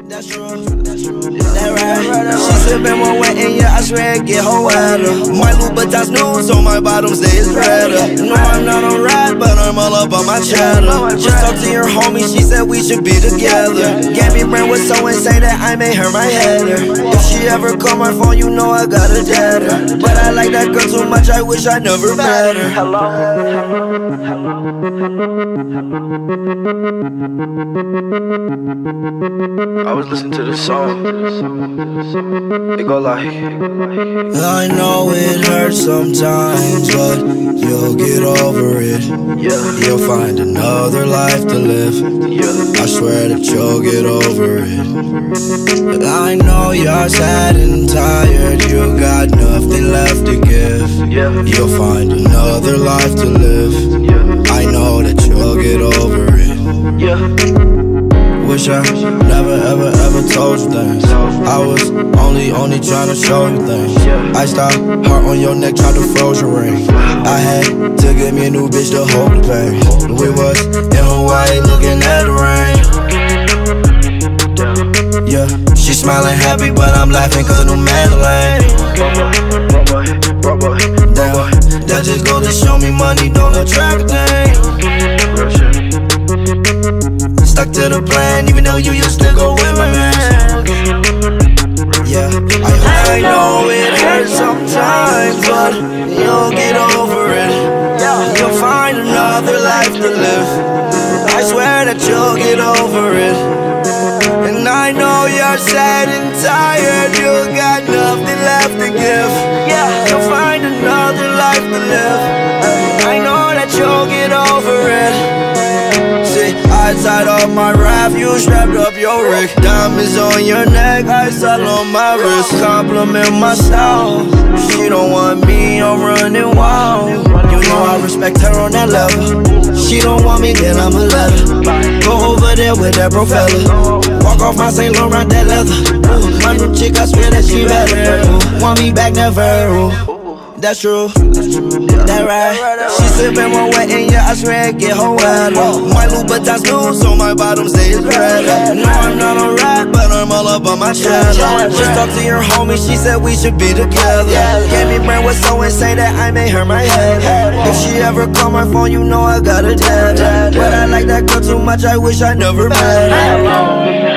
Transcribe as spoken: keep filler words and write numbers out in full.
That's true, that's true, that right. She sippin' one wet and yeah, I swear it get her wetter. My Louboutins new, so my bottoms they is redder. No, I'm not a rat, but I'm all up on my cheddar. Just talked to your homie, she said we should be together. Gabby Brand was so insane that I made her my header. If she ever call my phone, you know I got a deader. But I like that girl too much, I wish I never met her. Hello. I was listening to this song. It go like, I know it hurts sometimes, but you'll get over it. Yeah, you'll find another life to live. Yeah, I swear that you'll get over it. But I know you're sad and tired, you got nothing left to give. Yeah, you'll find another life to live. Yeah, I know that you'll get over it. Yeah. Wish I never ever ever told you things. I was only only trying to show you things. I stopped, heart on your neck, tried to froze your ring. I had to get me a new bitch to hold the pain. We was in Hawaii looking at the rain. Yeah, she smiling happy, but I'm laughing cause of new Madeline. Damn, that just goes to show me money don't attract a thing. Stuck to the plan, even though you used to go with my man. Yeah, I, I know it hurts sometimes, but you'll get over it. You'll find another life to live. I swear that you'll get over it. And I know you're sad and tired, you got nothing left to give. You'll find another life to live. I know that you'll get over it. I tied up my raft, you strapped up your rig. Diamonds on your neck, ice all on my wrist. Compliment my style, she don't want me, I'm running wild. You know I respect her on that level. She don't want me, then I'ma let her go over there with that bro fella. Walk off my Saint Laurent, that leather. Ooh, my new chick, I swear that she better. Ooh, want me back, never. Ooh. That's true, that right. She sippin' one wet and yeah, I swear it get her wetter. My Louboutins new, so my bottoms they is redder. No, I'm not a rat, but I'm all up on my cheddar. Just talked to your homie, she said we should be together. Kelee Ringo was so insane that I made her my head. If she ever call my phone, you know I got a dead. But I like that girl too much, I wish I never met her.